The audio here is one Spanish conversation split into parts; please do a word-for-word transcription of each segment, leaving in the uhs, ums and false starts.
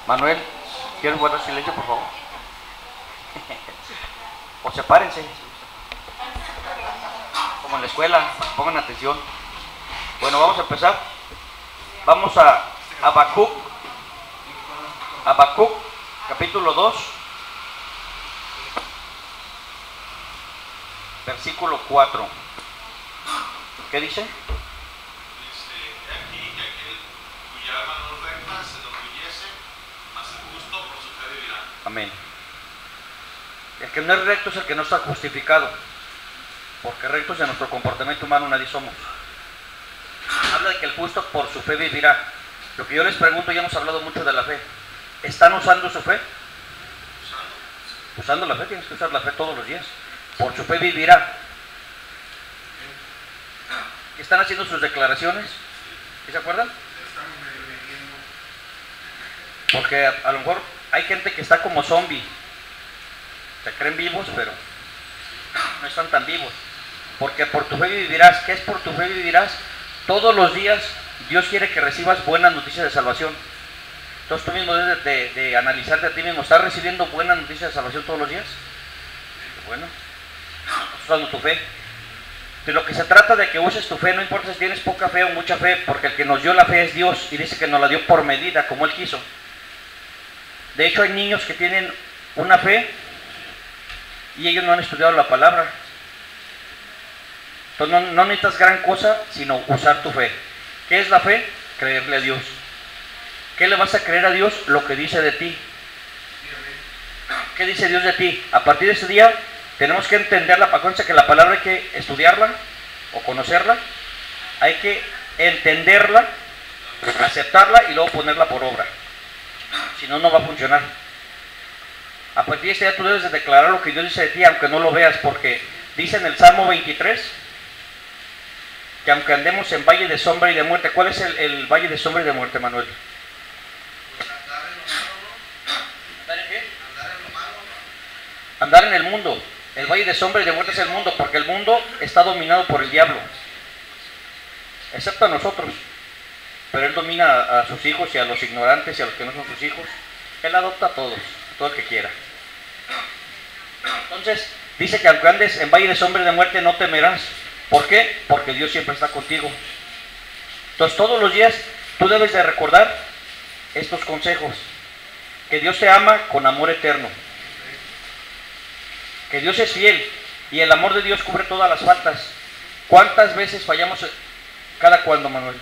Manuel, ¿quieres guardar silencio, por favor? O sepárense, como en la escuela, pongan atención. Bueno, vamos a empezar. Vamos a Habacuc, Habacuc, capítulo dos, versículo cuatro. ¿Qué dice? Amén. El que no es recto es el que no está justificado, porque rectos en nuestro comportamiento humano nadie somos. Habla de que el justo por su fe vivirá. Lo que yo les pregunto, ya hemos hablado mucho de la fe. ¿Están usando su fe? Usando la fe, tienes que usar la fe todos los días. Por su fe vivirá. ¿Están haciendo sus declaraciones? ¿Sí se acuerdan? Porque a, a lo mejor hay gente que está como zombie. Se creen vivos, pero no están tan vivos. Porque por tu fe vivirás. ¿Qué es por tu fe vivirás? Todos los días Dios quiere que recibas buenas noticias de salvación. Entonces tú mismo debes de, de, de analizarte a ti mismo. ¿Estás recibiendo buenas noticias de salvación todos los días? Bueno, estás usando tu fe. De lo que se trata de que uses tu fe, no importa si tienes poca fe o mucha fe, porque el que nos dio la fe es Dios, y dice que nos la dio por medida, como Él quiso. De hecho, hay niños que tienen una fe y ellos no han estudiado la palabra. Entonces no, no necesitas gran cosa, sino usar tu fe. ¿Qué es la fe? Creerle a Dios. ¿Qué le vas a creer a Dios? Lo que dice de ti. ¿Qué dice Dios de ti? A partir de ese día tenemos que entenderla. Acuérdense que la palabra hay que estudiarla o conocerla, hay que entenderla, aceptarla y luego ponerla por obra. Si no, no va a funcionar. A partir de ese día tú debes de declarar lo que Dios dice de ti, aunque no lo veas, porque dice en el Salmo veintitrés que aunque andemos en valle de sombra y de muerte. ¿Cuál es el, el valle de sombra y de muerte, Manuel? ¿Andar en qué? Andar en el mundo. El valle de sombra y de muerte es el mundo, porque el mundo está dominado por el diablo, excepto a nosotros. Pero él domina a, a sus hijos y a los ignorantes y a los que no son sus hijos. Él adopta a todos, a todo el que quiera. Entonces, dice que aunque andes en valle de sombra y de muerte, no temerás. ¿Por qué? Porque Dios siempre está contigo. Entonces, todos los días tú debes de recordar estos consejos. Que Dios te ama con amor eterno. Que Dios es fiel y el amor de Dios cubre todas las faltas. ¿Cuántas veces fallamos cada cuando, Manuel?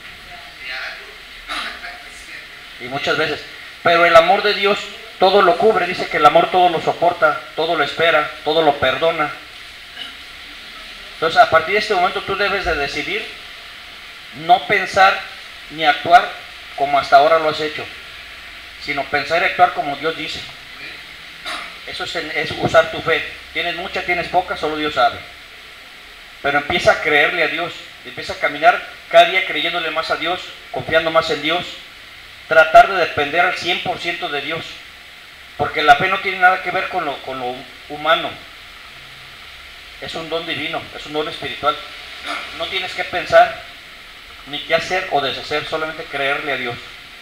Y muchas veces. Pero el amor de Dios todo lo cubre. Dice que el amor todo lo soporta, todo lo espera, todo lo perdona. Entonces, a partir de este momento tú debes de decidir no pensar ni actuar como hasta ahora lo has hecho, sino pensar y actuar como Dios dice. Eso es, es usar tu fe. Tienes mucha, tienes poca, solo Dios sabe. Pero empieza a creerle a Dios, empieza a caminar cada día creyéndole más a Dios, confiando más en Dios, tratar de depender al cien por ciento de Dios, porque la fe no tiene nada que ver con lo, con lo humano. Es un don divino, es un don espiritual. No tienes que pensar ni qué hacer o deshacer, solamente creerle a Dios.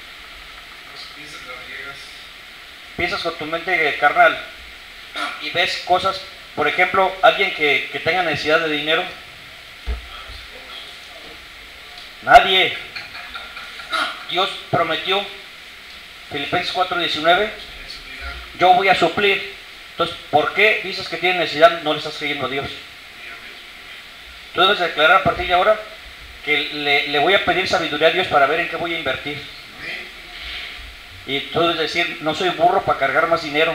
Piensas con tu mente carnal y ves cosas, por ejemplo, alguien que, que tenga necesidad de dinero. Nadie. Dios prometió, Filipenses cuatro diecinueve, yo voy a suplir. Entonces, ¿por qué dices que tiene necesidad? No le estás creyendo a Dios. Tú debes declarar a partir de ahora que le, le voy a pedir sabiduría a Dios para ver en qué voy a invertir. Y tú debes decir, no soy burro para cargar más dinero.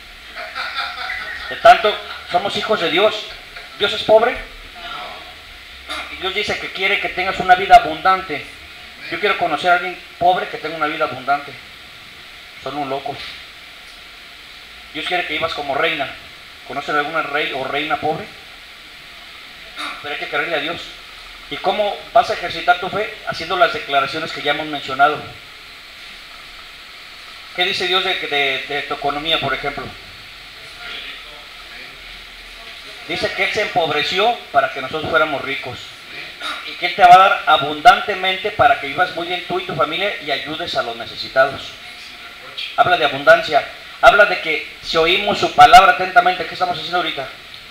De tanto, somos hijos de Dios. ¿Dios es pobre? Y Dios dice que quiere que tengas una vida abundante. Yo quiero conocer a alguien pobre que tenga una vida abundante. Son un loco. Dios quiere que vivas como reina. ¿Conocen alguna rey o reina pobre? Pero hay que creerle a Dios. ¿Y cómo vas a ejercitar tu fe? Haciendo las declaraciones que ya hemos mencionado. ¿Qué dice Dios de, de, de tu economía, por ejemplo? Dice que Él se empobreció para que nosotros fuéramos ricos. Y que Él te va a dar abundantemente para que vivas muy bien tú y tu familia y ayudes a los necesitados. habla de abundancia, habla de que si oímos su palabra atentamente, ¿qué estamos haciendo ahorita?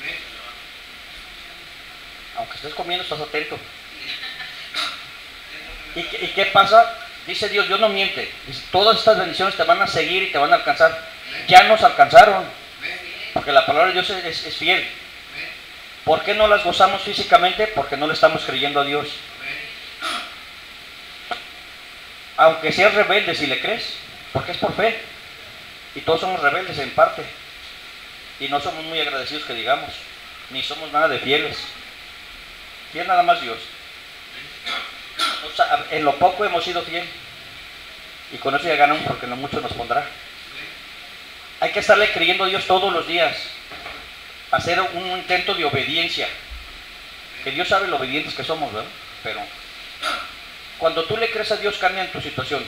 Aunque estés comiendo, estás atento. ¿Y qué, y qué pasa? Dice Dios, Dios no miente. Dice, todas estas bendiciones te van a seguir y te van a alcanzar. Ya nos alcanzaron, porque la palabra de Dios es, es, es fiel. ¿Por qué no las gozamos físicamente? Porque no le estamos creyendo a Dios. Aunque seas rebelde, si le crees, porque es por fe. Y todos somos rebeldes en parte. Y no somos muy agradecidos que digamos, ni somos nada de fieles. Fiel nada más Dios. O sea, en lo poco hemos sido fiel. Y con eso ya ganamos, porque no mucho nos pondrá. Hay que estarle creyendo a Dios todos los días. Hacer un intento de obediencia. Que Dios sabe lo obedientes que somos, ¿verdad? Pero cuando tú le crees a Dios, cambia en tu situación.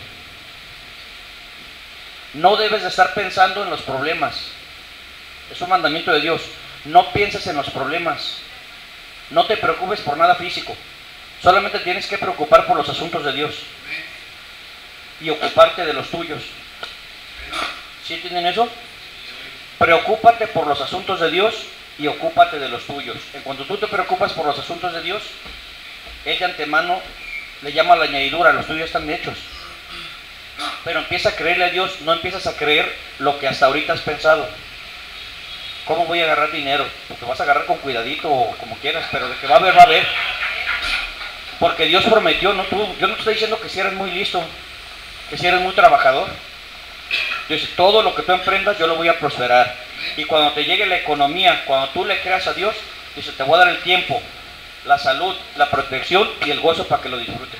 No debes de estar pensando en los problemas. Es un mandamiento de Dios. No pienses en los problemas. No te preocupes por nada físico. Solamente tienes que preocupar por los asuntos de Dios. Y ocuparte de los tuyos. ¿Sí entienden eso? Preocúpate por los asuntos de Dios y ocúpate de los tuyos. En cuanto tú te preocupas por los asuntos de Dios, Él de antemano le llama la añadidura, los tuyos están hechos. Pero empieza a creerle a Dios, no empiezas a creer lo que hasta ahorita has pensado. ¿Cómo voy a agarrar dinero? Porque vas a agarrar con cuidadito o como quieras, pero de que va a haber, va a haber. Porque Dios prometió, no tú, yo no te estoy diciendo que si eres muy listo, que si eres muy trabajador. Dice, todo lo que tú emprendas yo lo voy a prosperar. Y cuando te llegue la economía, cuando tú le creas a Dios, dice, te voy a dar el tiempo, la salud, la protección y el gozo para que lo disfrutes.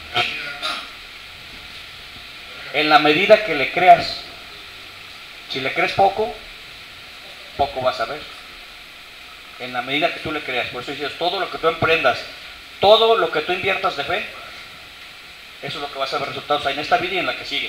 En la medida que le creas, si le crees poco, poco vas a ver. En la medida que tú le creas, por eso dices, todo lo que tú emprendas, todo lo que tú inviertas de fe, eso es lo que vas a ver resultados en esta vida y en la que sigue.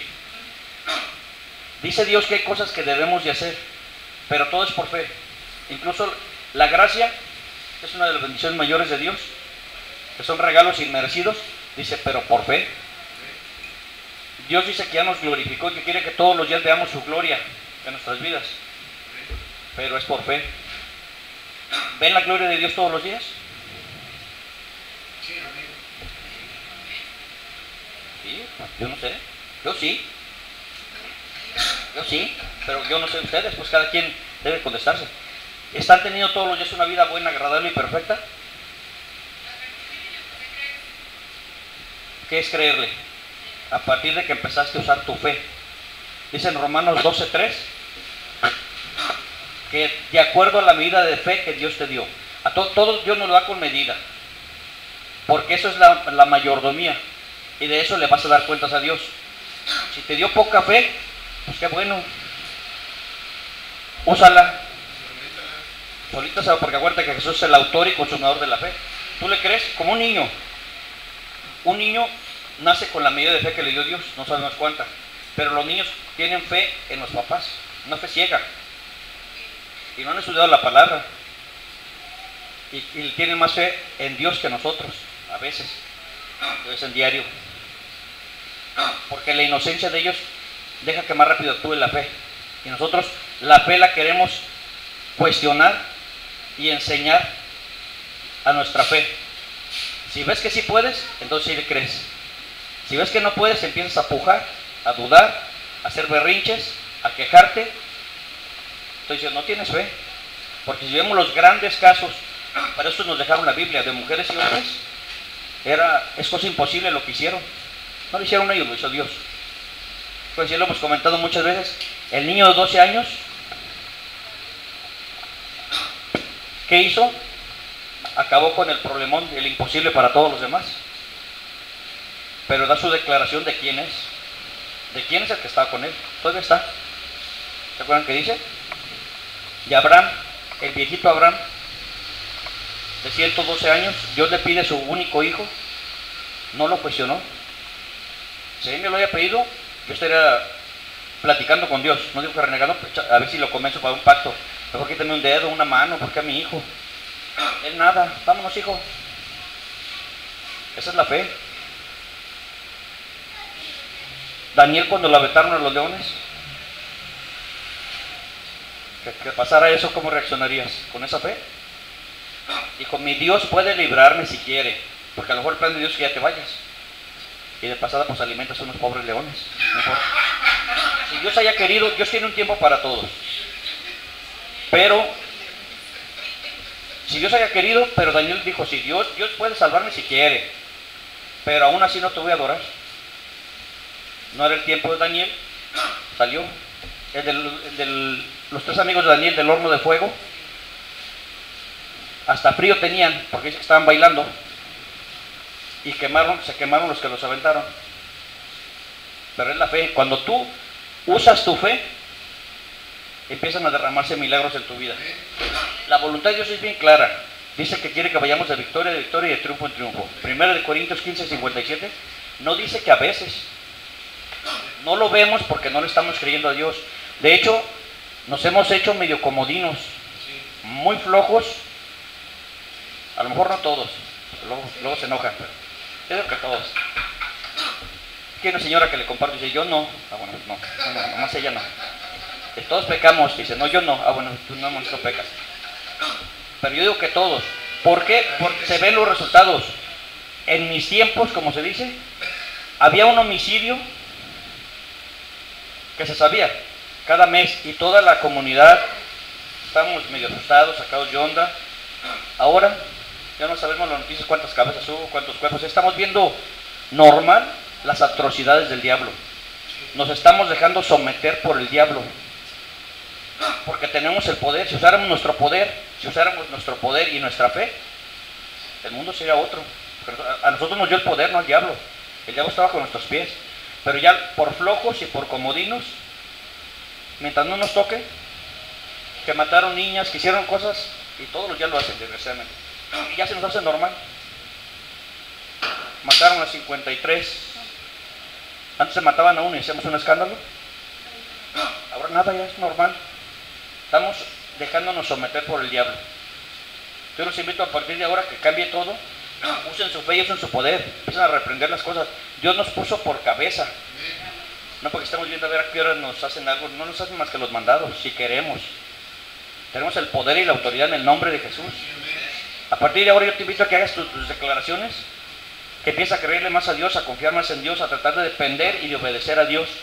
Dice Dios que hay cosas que debemos de hacer, pero todo es por fe. Incluso la gracia es una de las bendiciones mayores de Dios, que son regalos inmerecidos, dice, pero por fe. Dios dice que ya nos glorificó y que quiere que todos los días veamos su gloria en nuestras vidas, pero es por fe. ¿Ven la gloria de Dios todos los días? Sí, yo no sé, yo sí. Yo sí, pero yo no sé ustedes, pues cada quien debe contestarse. ¿Están teniendo todos los días una vida buena, agradable y perfecta? ¿Qué es creerle? A partir de que empezaste a usar tu fe. Dice en Romanos doce tres que de acuerdo a la medida de fe que Dios te dio. A to todos Dios nos lo da con medida. Porque eso es la, la mayordomía. Y de eso le vas a dar cuentas a Dios. Si te dio poca fe, pues qué bueno. Úsala. Solita, ¿sabes? Porque acuérdate que Jesús es el autor y consumador de la fe. ¿Tú le crees? Como un niño. Un niño nace con la medida de fe que le dio Dios, no sabemos cuánta. Pero los niños tienen fe en los papás, una fe ciega. Y no han estudiado la palabra. Y, y tienen más fe en Dios que nosotros, a veces. Es en diario. Porque la inocencia de ellos deja que más rápido actúe la fe. Y nosotros la fe la queremos cuestionar y enseñar a nuestra fe. Si ves que sí puedes, entonces sí le crees. Si ves que no puedes, empiezas a pujar, a dudar, a hacer berrinches, a quejarte. Entonces no tienes fe. Porque si vemos los grandes casos, para eso nos dejaron la Biblia, de mujeres y hombres, era, es cosa imposible lo que hicieron. No lo hicieron ellos, lo hizo Dios. Pues ya lo hemos comentado muchas veces. El niño de doce años, ¿qué hizo? Acabó con el problemón, el imposible para todos los demás. Pero da su declaración de quién es. De quién es el que estaba con él. Todavía está. ¿Se acuerdan qué dice? Y Abraham, el viejito Abraham, de ciento doce años, Dios le pide su único hijo. No lo cuestionó. Si él me lo había pedido, yo estaría platicando con Dios. No digo que renegado, a ver si lo convenzo para un pacto. Mejor quítame un dedo, una mano, porque a mi hijo. Él nada, vámonos hijo. Esa es la fe. Daniel, cuando lo aventaron a los leones, que, que pasara eso, ¿cómo reaccionarías? ¿Con esa fe? Dijo, mi Dios puede librarme si quiere, porque a lo mejor el plan de Dios es que ya te vayas. Y de pasada pues alimentas a unos pobres leones. Mejor. Si Dios haya querido, Dios tiene un tiempo para todos. Pero, si Dios haya querido, pero Daniel dijo, si Dios, Dios puede salvarme si quiere, pero aún así no te voy a adorar. No era el tiempo de Daniel, salió. El del, el del, los tres amigos de Daniel del horno de fuego, hasta frío tenían, porque dice que estaban bailando, y quemaron, se quemaron los que los aventaron. Pero es la fe. Cuando tú usas tu fe, empiezan a derramarse milagros en tu vida. La voluntad de Dios es bien clara. Dice que quiere que vayamos de victoria en victoria y de triunfo en triunfo. Primera de Corintios quince, cincuenta y siete. No dice que a veces. No lo vemos porque no le estamos creyendo a Dios. De hecho, nos hemos hecho medio comodinos, muy flojos. A lo mejor no todos, luego, luego se enojan, pero yo creo que todos. Aquí hay una señora que le comparto y dice, yo no. Ah, bueno, no, no, no, nomás ella no. Que todos pecamos, dice, no, yo no. Ah, bueno, tú no, no pecas. Pero yo digo que todos. ¿Por qué? Porque se ven los resultados. En mis tiempos, como se dice, había un homicidio que se sabía cada mes y toda la comunidad estábamos medio asustados, sacados de onda. Ahora ya no sabemos las noticias, cuántas cabezas hubo, cuántos cuerpos. Estamos viendo normal las atrocidades del diablo. Nos estamos dejando someter por el diablo. Porque tenemos el poder. Si usáramos nuestro poder, si usáramos nuestro poder y nuestra fe, el mundo sería otro. Pero a nosotros nos dio el poder, no al diablo. El diablo estaba con nuestros pies. Pero ya por flojos y por comodinos, mientras no nos toque, que mataron niñas, que hicieron cosas, y todos los días lo hacen, desgraciadamente. Y ya se nos hace normal. Mataron a cincuenta y tres. Antes se mataban a uno y hacíamos un escándalo. Ahora nada, ya es normal. Estamos dejándonos someter por el diablo. Yo los invito a partir de ahora que cambie todo. Usen su fe y usen su poder. Empiecen a reprender las cosas. Dios nos puso por cabeza. No porque estamos viendo a ver a qué hora nos hacen algo. No nos hacen más que los mandados, si queremos. Tenemos el poder y la autoridad en el nombre de Jesús. A partir de ahora yo te invito a que hagas tus, tus declaraciones. Que empieces a creerle más a Dios, a confiar más en Dios, a tratar de depender y de obedecer a Dios.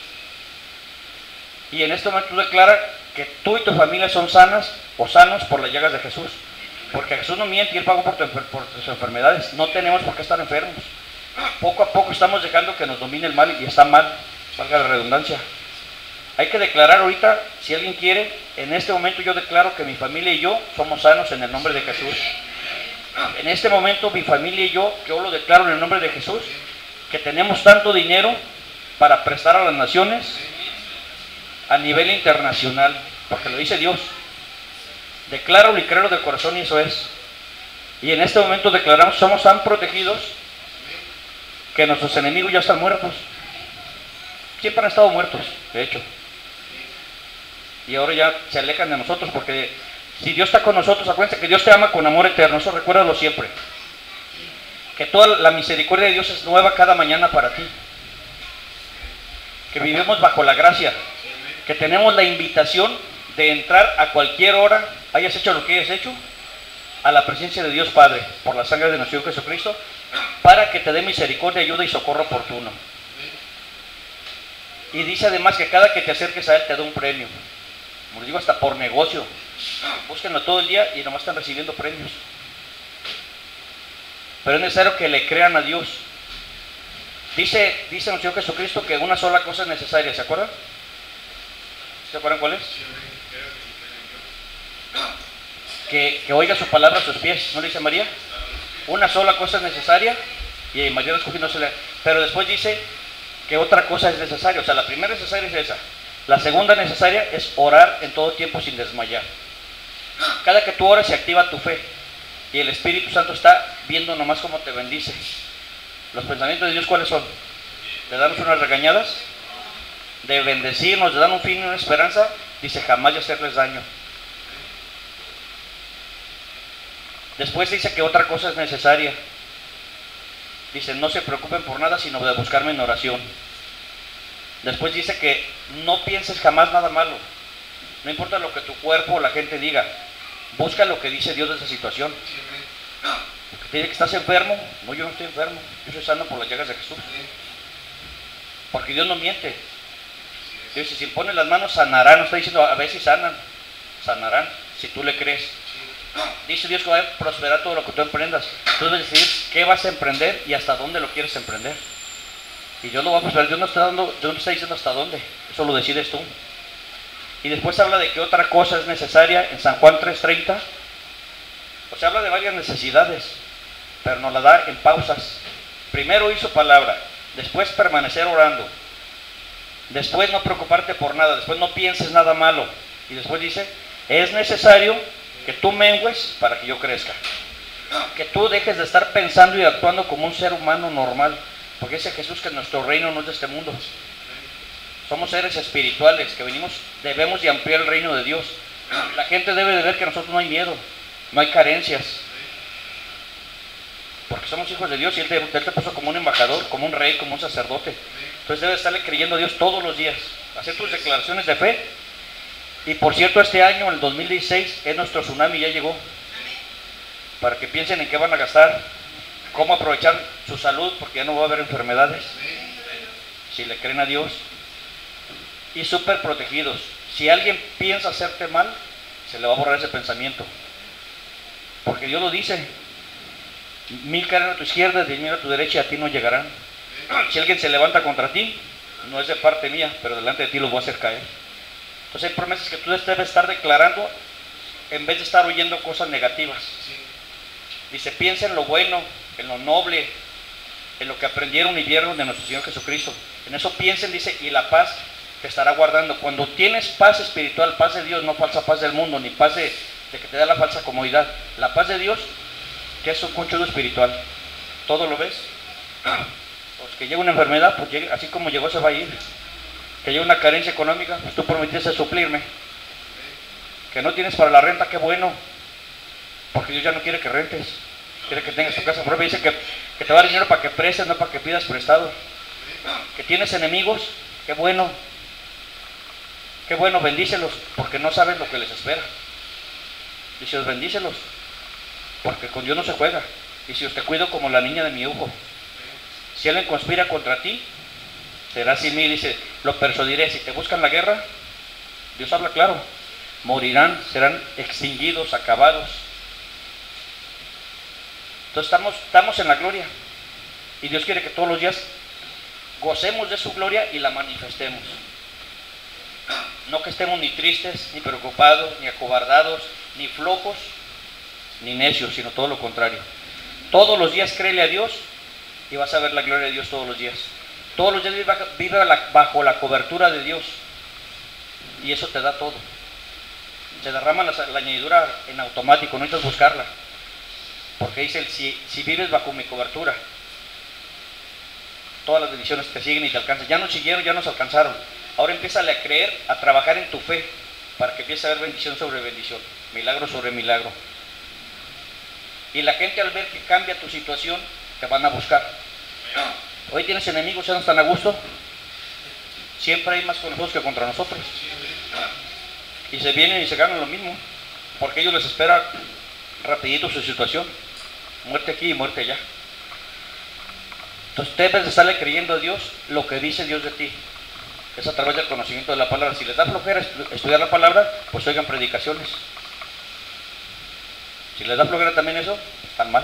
Y en este momento tú declara que tú y tu familia son sanas o sanos por las llagas de Jesús. Porque Jesús no miente y Él pagó por, tu, por tus enfermedades. No tenemos por qué estar enfermos. Poco a poco estamos dejando que nos domine el mal y está mal, valga la redundancia. Hay que declarar ahorita, si alguien quiere, en este momento yo declaro que mi familia y yo somos sanos en el nombre de Jesús. En este momento mi familia y yo, yo lo declaro en el nombre de Jesús, que tenemos tanto dinero para prestar a las naciones a nivel internacional, porque lo dice Dios. Declaro y creo de corazón y eso es. Y en este momento declaramos, somos tan protegidos que nuestros enemigos ya están muertos. Siempre han estado muertos, de hecho. Y ahora ya se alejan de nosotros porque si Dios está con nosotros, acuérdense que Dios te ama con amor eterno, eso recuérdalo siempre. Que toda la misericordia de Dios es nueva cada mañana para ti. Que vivimos bajo la gracia. Que tenemos la invitación de entrar a cualquier hora, hayas hecho lo que hayas hecho, a la presencia de Dios Padre, por la sangre de nuestro Hijo Jesucristo, para que te dé misericordia, ayuda y socorro oportuno. Y dice además que cada que te acerques a Él te da un premio. Como les digo, hasta por negocio. Búsquenlo todo el día y nomás están recibiendo premios. Pero es necesario que le crean a Dios. Dice, dice nuestro Señor Jesucristo que una sola cosa es necesaria, ¿se acuerdan? ¿Se acuerdan cuál es? Que, que oiga su palabra a sus pies, ¿no le dice María? Una sola cosa es necesaria y María escogió no se le... Pero después dice que otra cosa es necesaria. O sea, la primera necesaria es esa. La segunda necesaria es orar en todo tiempo sin desmayar. Cada que tú oras se activa tu fe y el Espíritu Santo está viendo nomás cómo te bendice. Los pensamientos de Dios, ¿cuáles son? ¿De darnos unas regañadas? De bendecirnos, de dar un fin y una esperanza. Dice, jamás de hacerles daño. Después dice que otra cosa es necesaria. Dice, no se preocupen por nada, sino de buscarme en oración. Después dice que no pienses jamás nada malo. No importa lo que tu cuerpo o la gente diga, busca lo que dice Dios de esa situación. Porque te dice que estás enfermo. No, yo no estoy enfermo, yo soy sano por las llagas de Jesús. Porque Dios no miente. Dios dice, si pones las manos sanarán. No está diciendo a ver si sanan, sanarán, si tú le crees. Dice Dios que va a prosperar todo lo que tú emprendas. Tú debes decidir qué vas a emprender y hasta dónde lo quieres emprender. Y Dios lo va a prosperar. Dios no está dando, Dios no está diciendo hasta dónde. Eso lo decides tú. Y después habla de que otra cosa es necesaria en San Juan tres treinta. O sea, habla de varias necesidades, pero nos la da en pausas. Primero oír su palabra, después permanecer orando, después no preocuparte por nada, después no pienses nada malo, y después dice, es necesario que tú mengues para que yo crezca. Que tú dejes de estar pensando y actuando como un ser humano normal, porque dice Jesús que nuestro reino no es de este mundo. Somos seres espirituales que venimos, debemos de ampliar el reino de Dios. La gente debe de ver que nosotros no hay miedo, no hay carencias, porque somos hijos de Dios y Él te, Él te puso como un embajador, como un rey, como un sacerdote. Entonces debes estarle creyendo a Dios todos los días, hacer tus declaraciones de fe. Y por cierto, este año, el dos mil dieciséis, es nuestro tsunami, ya llegó, para que piensen en qué van a gastar, cómo aprovechar su salud, porque ya no va a haber enfermedades, si le creen a Dios. Y súper protegidos. Si alguien piensa hacerte mal, se le va a borrar ese pensamiento, porque Dios lo dice, mil caerán a tu izquierda, diez mil a tu derecha, y a ti no llegarán. Si alguien se levanta contra ti, no es de parte mía, pero delante de ti los voy a hacer caer. Entonces hay promesas que tú debes estar declarando en vez de estar oyendo cosas negativas. Dice, piensa en lo bueno, en lo noble, en lo que aprendieron y vieron de nuestro Señor Jesucristo. En eso piensen, dice, y la paz te estará guardando. Cuando tienes paz espiritual, paz de Dios, no falsa paz del mundo, ni paz de, de que te da la falsa comodidad. La paz de Dios, que es un conchudo espiritual. ¿Todo lo ves? Pues que llega una enfermedad, pues llegue, así como llegó se va a ir. Que llega una carencia económica, pues tú prometiste suplirme. Que no tienes para la renta, qué bueno. Porque Dios ya no quiere que rentes, quiere que tengas tu casa propia. Dice que, que te va a dar dinero para que prestes, no para que pidas prestado. Que tienes enemigos, qué bueno. Qué bueno, bendícelos, porque no sabes lo que les espera. Dice, bendícelos, porque con Dios no se juega. Dice, os te cuido como la niña de mi ojo. Si alguien conspira contra ti, será sin mí. Dice, lo persuadiré. Si te buscan la guerra, Dios habla claro, morirán, serán extinguidos, acabados. Entonces estamos, estamos en la gloria, y Dios quiere que todos los días gocemos de su gloria y la manifestemos. No que estemos ni tristes, ni preocupados, ni acobardados, ni flojos, ni necios, sino todo lo contrario. Todos los días créele a Dios y vas a ver la gloria de Dios todos los días. Todos los días vive, vive bajo la cobertura de Dios, y eso te da todo. Se derrama la, la añadidura en automático, no necesitas buscarla, porque dice, si, si vives bajo mi cobertura, todas las bendiciones te siguen y te alcanzan. Ya nos siguieron, ya nos alcanzaron. Ahora empieza a creer, a trabajar en tu fe, para que empiece a haber bendición sobre bendición, milagro sobre milagro. Y la gente, al ver que cambia tu situación, te van a buscar. Hoy tienes enemigos, ya no están a gusto. Siempre hay más con nosotros que contra nosotros. Y se vienen y se ganan lo mismo, porque ellos les espera rapidito su situación. Muerte aquí y muerte allá. Entonces debes de estarle creyendo a Dios lo que dice Dios de ti. Es a través del conocimiento de la palabra. Si les da flojera estudiar la palabra, pues oigan predicaciones. Si les da flojera también eso, están mal.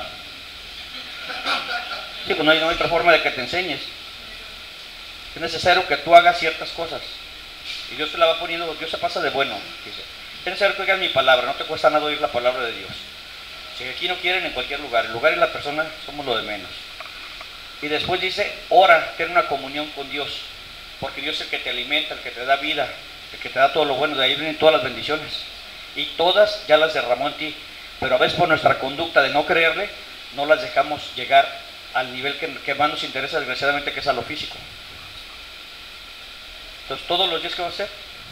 Sí, pues no hay, no hay otra forma de que te enseñes. Es necesario que tú hagas ciertas cosas, y Dios te la va poniendo. Dios se pasa de bueno. Dice, es necesario que oigas mi palabra. No te cuesta nada oír la palabra de Dios. Si aquí no quieren, en cualquier lugar. El lugar y la persona somos lo de menos. Y después dice, ora, ten una comunión con Dios, porque Dios es el que te alimenta, el que te da vida, el que te da todo lo bueno. De ahí vienen todas las bendiciones, y todas ya las derramó en ti, pero a veces por nuestra conducta de no creerle, no las dejamos llegar al nivel que, que más nos interesa, desgraciadamente, que es a lo físico. Entonces todos los días, ¿qué va a hacer?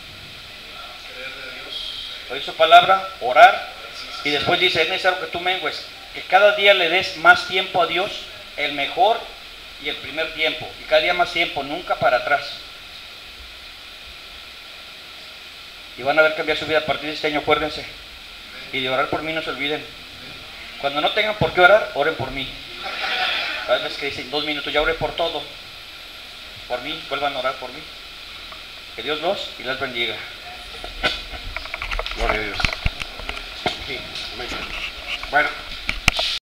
Oír su palabra, orar, y después dice, es necesario que tú mengues, que cada día le des más tiempo a Dios, el mejor y el primer tiempo, y cada día más tiempo, nunca para atrás. y van a ver cambiar su vida a partir de este año. Acuérdense, y de orar por mí no se olviden. Cuando no tengan por qué orar, oren por mí. Cada vez que dicen dos minutos, ya oré por todo, por mí, vuelvan a orar por mí. Que Dios los y las bendiga. Gloria a Dios. Sí, amén. Bueno.